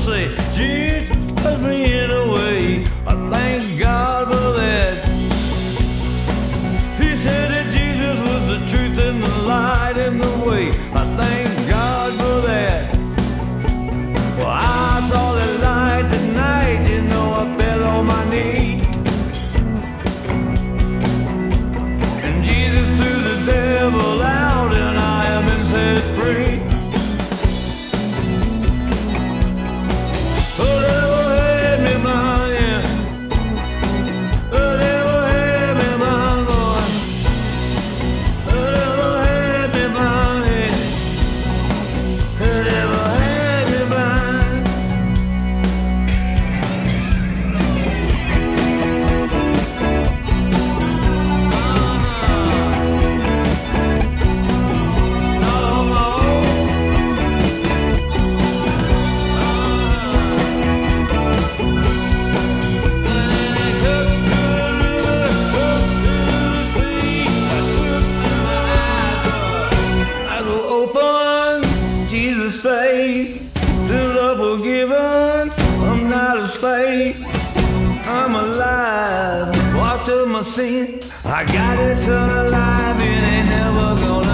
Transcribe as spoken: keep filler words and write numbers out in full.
say, Jesus loves me in a way. I thank God for that. He said that Jesus was the truth and the light and the way. I thank God for that. Well, I saw the light tonight, you know, I fell on my knee. And Jesus threw the devil out, and I have been set free. Oh, the devil had me bound, yeah. The devil had me bound, boy. The devil had me bound, yeah. The devil had me bound. No more. Eyes were open, Jesus saved, sins are forgiven, I'm not a slave, I'm alive, washed of my sin, I got eternal life, it ain't never gonna